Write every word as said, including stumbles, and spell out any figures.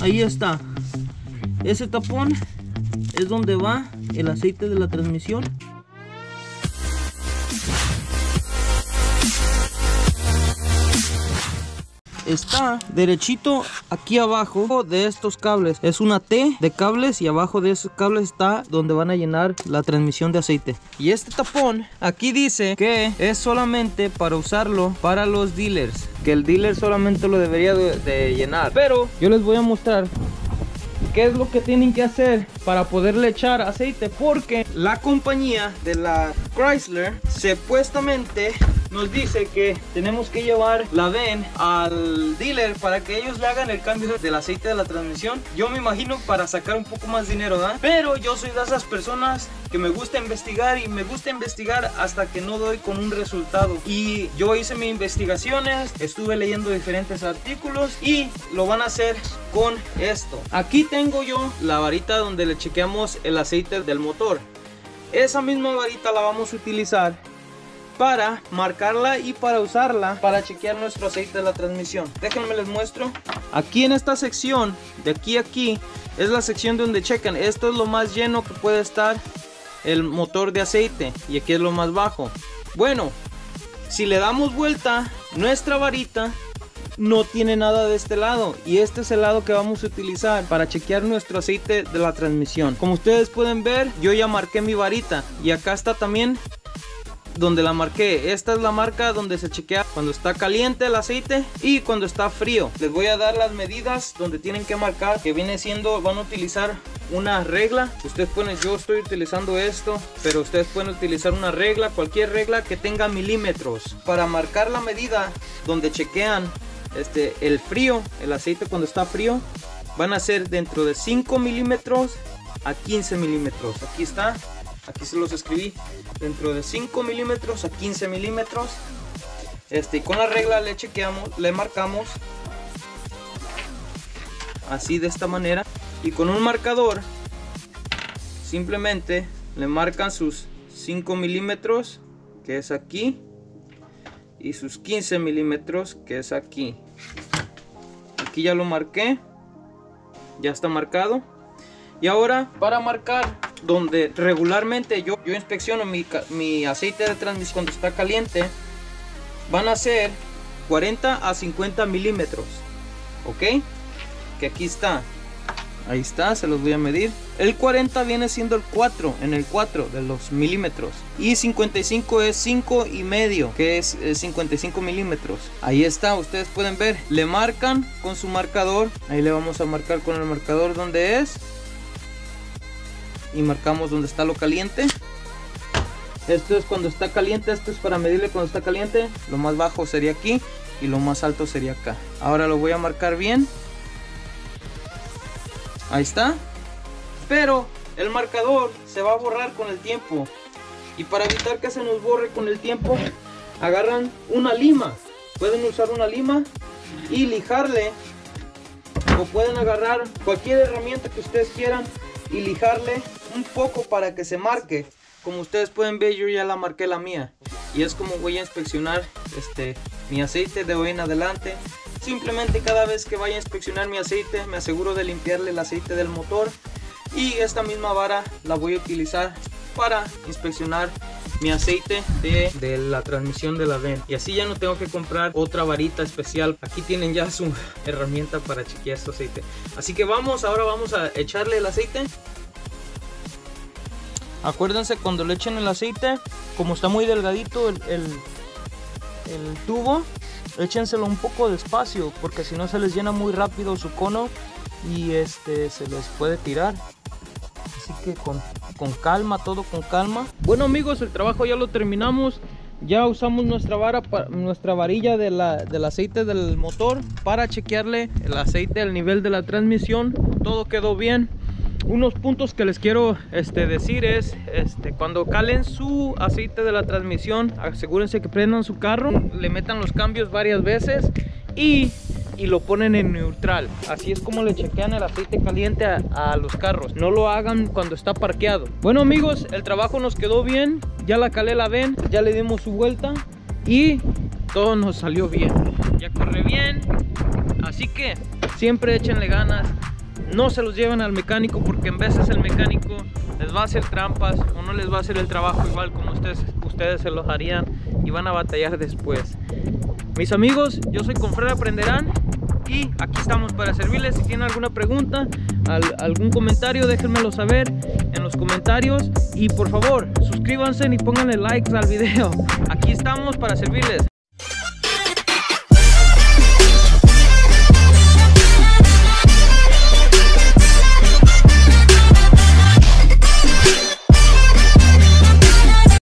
ahí está. Ese tapón es donde va el aceite de la transmisión. Está derechito aquí abajo de estos cables. Es una T de cables y abajo de esos cables está donde van a llenar la transmisión de aceite. Y este tapón aquí dice que es solamente para usarlo para los dealers, que el dealer solamente lo debería de, de llenar. Pero yo les voy a mostrar qué es lo que tienen que hacer para poderle echar aceite, porque la compañía de la Chrysler supuestamente nos dice que tenemos que llevar la VEN al dealer para que ellos le hagan el cambio del aceite de la transmisión. Yo me imagino para sacar un poco más dinero, ¿verdad? Pero yo soy de esas personas que me gusta investigar y me gusta investigar hasta que no doy con un resultado. Y yo hice mis investigaciones, estuve leyendo diferentes artículos y lo van a hacer con esto. Aquí tengo yo la varita donde le chequeamos el aceite del motor. Esa misma varita la vamos a utilizar para marcarla y para usarla para chequear nuestro aceite de la transmisión. Déjenme les muestro. Aquí en esta sección, de aquí a aquí, es la sección donde checan. Esto es lo más lleno que puede estar el motor de aceite y aquí es lo más bajo. Bueno, si le damos vuelta, nuestra varita no tiene nada de este lado y este es el lado que vamos a utilizar para chequear nuestro aceite de la transmisión. Como ustedes pueden ver, yo ya marqué mi varita y acá está también donde la marqué. Esta es la marca donde se chequea cuando está caliente el aceite y cuando está frío. Les voy a dar las medidas donde tienen que marcar, que viene siendo, van a utilizar una regla. Ustedes pueden, yo estoy utilizando esto, pero ustedes pueden utilizar una regla, cualquier regla que tenga milímetros para marcar la medida donde chequean este el frío, el aceite cuando está frío. Van a ser dentro de cinco milímetros a quince milímetros. Aquí está. Aquí se los escribí, dentro de cinco milímetros a quince milímetros. Este, y con la regla le chequeamos, le marcamos así de esta manera. Y con un marcador simplemente le marcan sus cinco milímetros, que es aquí, y sus quince milímetros, que es aquí. Aquí ya lo marqué, ya está marcado. Y ahora para marcar donde regularmente yo, yo inspecciono mi, mi aceite de transmisión cuando está caliente, van a ser cuarenta a cincuenta milímetros, ok, que aquí está, ahí está, se los voy a medir. El cuarenta viene siendo el cuatro, en el cuatro de los milímetros, y cincuenta y cinco es cinco y medio, que es cincuenta y cinco milímetros. Ahí está, ustedes pueden ver, le marcan con su marcador. Ahí le vamos a marcar con el marcador donde es y marcamos donde está lo caliente. Esto es cuando está caliente, esto es para medirle cuando está caliente. Lo más bajo sería aquí y lo más alto sería acá. Ahora lo voy a marcar bien. Ahí está. Pero el marcador se va a borrar con el tiempo, y para evitar que se nos borre con el tiempo, agarran una lima. Pueden usar una lima y lijarle, o pueden agarrar cualquier herramienta que ustedes quieran y lijarle un poco para que se marque. Como ustedes pueden ver, yo ya la marqué la mía, y es como voy a inspeccionar este mi aceite de hoy en adelante. Simplemente cada vez que vaya a inspeccionar mi aceite, me aseguro de limpiarle el aceite del motor, y esta misma vara la voy a utilizar para inspeccionar mi aceite de, de la transmisión de la VEN. Y así ya no tengo que comprar otra varita especial. Aquí tienen ya su herramienta para chequear este aceite. Así que vamos, ahora vamos a echarle el aceite. Acuérdense, cuando le echen el aceite, como está muy delgadito el, el, el tubo, échenselo un poco despacio, porque si no se les llena muy rápido su cono y este se les puede tirar. Así que con, con calma, todo con calma. Bueno amigos, el trabajo ya lo terminamos. Ya usamos nuestra vara, nuestra varilla de la, del aceite del motor para chequearle el aceite al nivel de la transmisión. Todo quedó bien. Unos puntos que les quiero este, decir es, este, cuando calen su aceite de la transmisión, asegúrense que prendan su carro, le metan los cambios varias veces y, y lo ponen en neutral. Así es como le chequean el aceite caliente a, a los carros. No lo hagan cuando está parqueado. Bueno amigos, el trabajo nos quedó bien. Ya la calé la VEN, ya le dimos su vuelta y todo nos salió bien. Ya corre bien. Así que siempre échenle ganas no se los lleven al mecánico, porque en veces el mecánico les va a hacer trampas o no les va a hacer el trabajo igual como ustedes, ustedes se los harían y van a batallar después. Mis amigos, yo soy Con Fred Aprenderán y aquí estamos para servirles. Si tienen alguna pregunta, al, algún comentario, déjenmelo saber en los comentarios y por favor suscríbanse y pónganle likes al video. Aquí estamos para servirles.